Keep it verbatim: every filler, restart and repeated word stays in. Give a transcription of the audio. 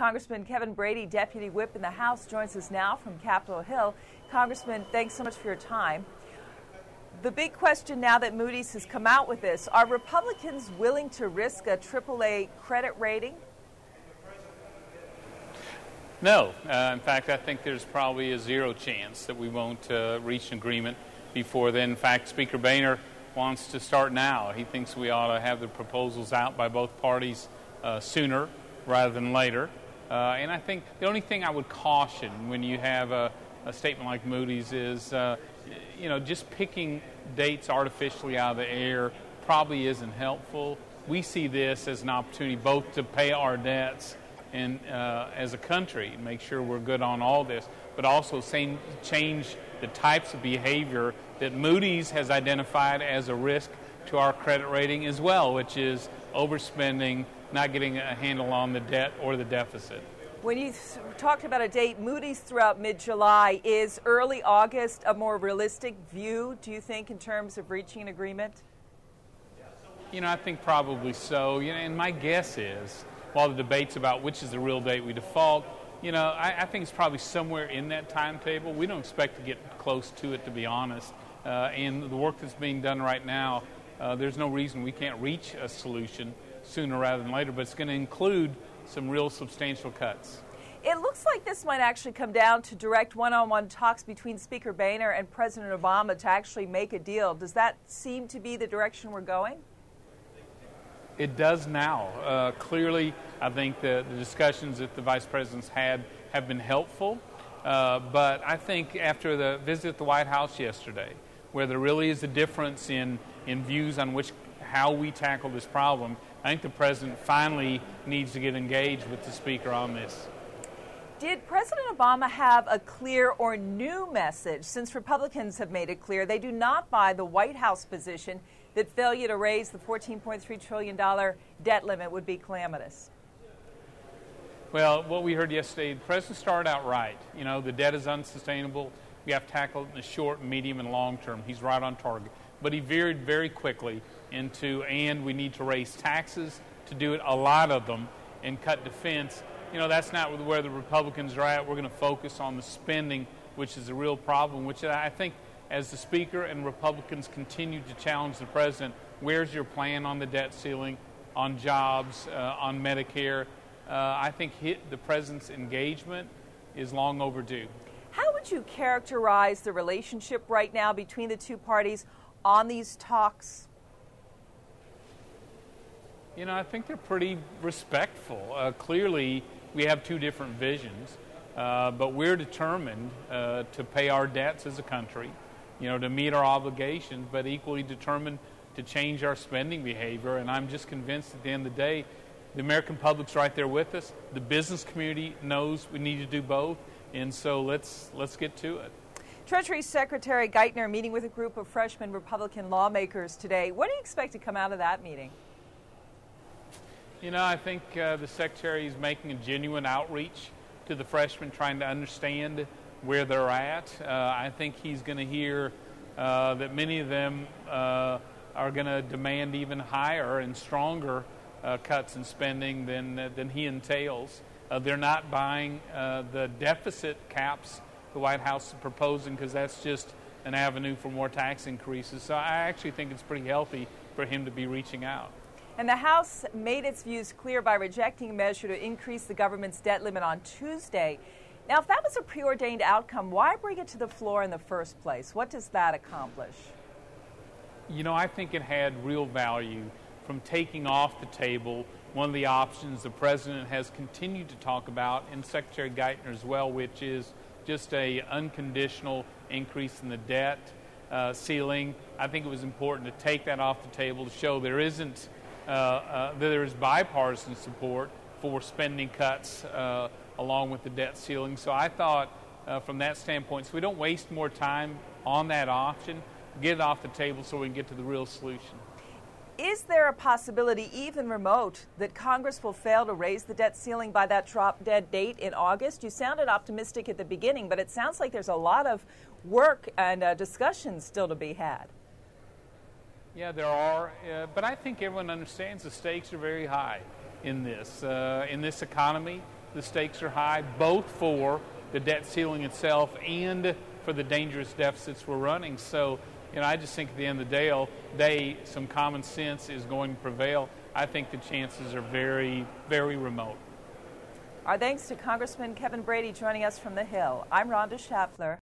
Congressman Kevin Brady, Deputy Whip in the House, joins us now from Capitol Hill. Congressman, thanks so much for your time. The big question now that Moody's has come out with this, are Republicans willing to risk a triple A credit rating? No. Uh, in fact, I think there's probably a zero chance that we won't uh, reach an agreement before then. In fact, Speaker Boehner wants to start now. He thinks we ought to have the proposals out by both parties uh, sooner rather than later. Uh, and I think the only thing I would caution when you have a, a statement like Moody's is, uh, you know, just picking dates artificially out of the air probably isn't helpful. We see this as an opportunity both to pay our debts and uh, as a country, make sure we're good on all this, but also same, change the types of behavior that Moody's has identified as a risk to our credit rating as well, which is overspending, not getting a handle on the debt or the deficit. When you talked about a date, Moody's throughout mid-July. Is early August a more realistic view, do you think, in terms of reaching an agreement? You know, I think probably so. You know, and my guess is, while the debate's about which is the real date we default, you know, I, I think it's probably somewhere in that timetable. We don't expect to get close to it, to be honest. Uh, and the work that's being done right now, uh, there's no reason we can't reach a solution sooner rather than later, but it's going to include some real substantial cuts. It looks like this might actually come down to direct one-on-one talks between Speaker Boehner and President Obama to actually make a deal. Does that seem to be the direction we're going? It does now. Uh, clearly, I think the, the discussions that the Vice President's had have been helpful, uh, but I think after the visit at the White House yesterday, where there really is a difference in, in views on which how we tackle this problem, I think the President finally needs to get engaged with the Speaker on this. Did President Obama have a clear or new message, since Republicans have made it clear they do not buy the White House position that failure to raise the fourteen point three trillion dollars debt limit would be calamitous? Well, what we heard yesterday, the President started out right. You know, the debt is unsustainable. We have to tackle it in the short, medium, and long term. He's right on target. But he veered very quickly into, and we need to raise taxes to do it, a lot of them, and cut defense. You know, that's not where the Republicans are at. We're going to focus on the spending, which is a real problem, which I think as the Speaker and Republicans continue to challenge the President, where's your plan on the debt ceiling, on jobs, uh, on Medicare? Uh, I think hit, the President's engagement is long overdue. How would you characterize the relationship right now between the two parties on these talks? You know, I think they're pretty respectful. Uh, clearly, we have two different visions, uh, but we're determined uh, to pay our debts as a country, you know, to meet our obligations, but equally determined to change our spending behavior. And I'm just convinced at the end of the day, the American public's right there with us. The business community knows we need to do both, and so let's let's get to it. Treasury Secretary Geithner meeting with a group of freshman Republican lawmakers today. What do you expect to come out of that meeting? You know, I think uh, the Secretary is making a genuine outreach to the freshmen, trying to understand where they're at. Uh, I think he's going to hear uh, that many of them uh, are going to demand even higher and stronger uh, cuts in spending than, uh, than he entails. Uh, they're not buying uh, the deficit caps the White House is proposing, because that's just an avenue for more tax increases. So I actually think it's pretty healthy for him to be reaching out. And the House made its views clear by rejecting a measure to increase the government's debt limit on Tuesday. Now, if that was a preordained outcome, why bring it to the floor in the first place? What does that accomplish? You know, I think it had real value from taking off the table one of the options the President has continued to talk about, and Secretary Geithner as well, which is just a unconditional increase in the debt uh, ceiling. I think it was important to take that off the table to show there isn't uh, uh, that there is bipartisan support for spending cuts uh, along with the debt ceiling. So I thought uh, from that standpoint, so we don't waste more time on that option, get it off the table so we can get to the real solution. Is there a possibility, even remote, that Congress will fail to raise the debt ceiling by that drop-dead date in August? You sounded optimistic at the beginning, but it sounds like there's a lot of work and uh, discussions still to be had. Yeah, there are, uh, but I think everyone understands the stakes are very high in this. Uh, in this economy, the stakes are high, both for the debt ceiling itself and for the dangerous deficits we're running. So, you know, I just think at the end of the day, they, some common sense is going to prevail. I think the chances are very, very remote. Our thanks to Congressman Kevin Brady joining us from the Hill. I'm Rhonda Schaffler.